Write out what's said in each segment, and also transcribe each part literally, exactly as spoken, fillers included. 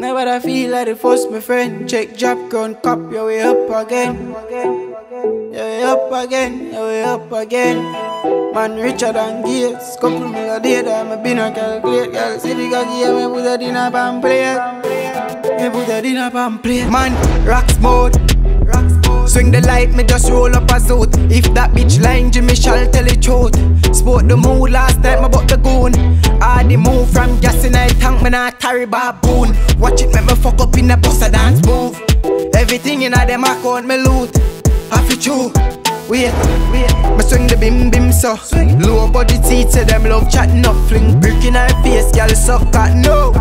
Never I feel like the first, my friend. Check job, ground cop, yeah, we up again. Yeah, we up again, yeah, we up again. Man richer than Gates. Couple me a day that me been a calculate. Girl, see the cocky, yeah, me put a dinner pan plate. Me put a dinner pan plate. Man, rocks mode. Swing the light, me just roll up a suit. If that bitch lying, Jimmy shall tell the truth. Sport the mood last night, my butt the goon. I the move from gas in I tank, me not carry baboon. Watch it make me fuck up in the bus a dance move. Everything in a them account me loot. Half it true. Wait, wait, me swing the bim bim so swing. Low body teeth say them love chatting up. Fling brick in her face, girl suck at no.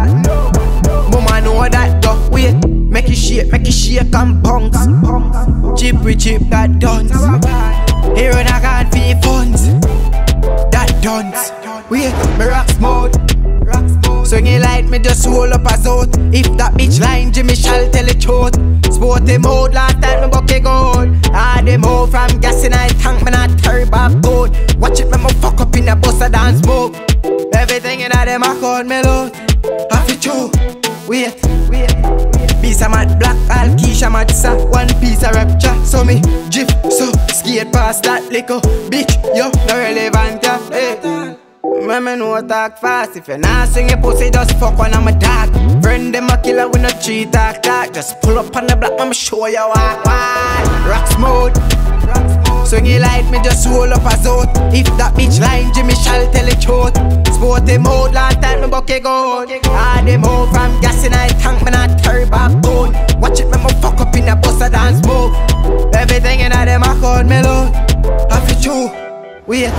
Mama know that go. Wait, make it shake, make it shake and punks. Chip we chip that duns. Here when I can't feel funds. That duns. Wait, me rocks mode. Swing it like me just roll up a out. If that bitch lying, Jimmy shall tell the truth. Sporty mode last time me bucket gold. I the move from gas in I tank, me not carry back gold. Watch it make me fuck up in the bus a dance move. Everything in a them account me load. Half it true. Wait, wait. Piece of mad black, all Keisha mad sa. One piece of rapture, so me jip so skate past that liquor. Bitch, yo, no relevant ya. Hey. Remember no talk fast. If you're not swing your pussy, just fuck one of my dog. Friend them a killer with no cheat talk talk. Just pull up on the block, I'ma show you what. Rocks mode. Swing it like me just roll up a zone. If that bitch lying, Jimmy shall tell the truth. Sporty mode last time me bucket gold. I the move from gas in I tank, me not carry back gold. Watch it make me fuck up in the bus a dance move. Everything in a them account me load. Half it true. Wait.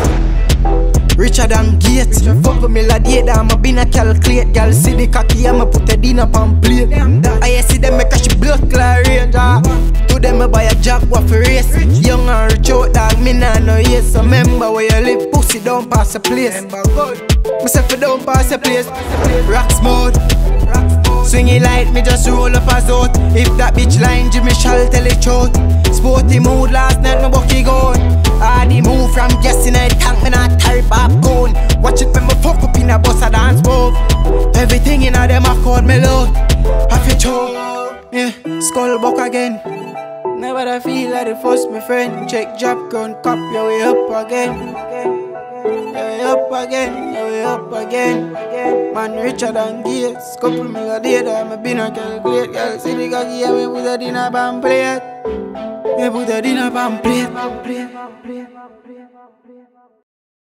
Richer than Gates. Fuck with me la day that I'ma been a calculate. Girl see the cocky, I'ma put a dinner pan plate. I see them make a she blood clear range. To them I buy a jack what for race. Young and rich out dog, me nah no yes. So remember where you live, pussy don't pass the place. Myself don't pass the place. Rocks mode. Swing it like me just roll up a out. If that bitch lying, Jimmy shall tell the truth. Sporty mood last night, my bucky gold. I the move from gas in I tank, me not carry popcorn. Watch it when me fuck up in a bus a dance move. Everything in a them accord me load. Half it true. Yeah, skull buck again. Never I feel like the first, my friend. Check job, ground cop, yeah we up again. Yeah we up again, yeah we up again. Man richer than Gates. Couple me a day that me been a calculate. Girl see the cocky, yeah me put a dinner pan plate. Me put a dinner pan plate.